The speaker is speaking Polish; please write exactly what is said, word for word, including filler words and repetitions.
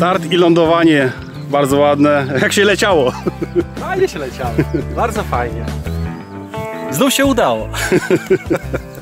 Start i lądowanie bardzo ładne. Jak się leciało? Fajnie się leciało. Bardzo fajnie. Znów się udało.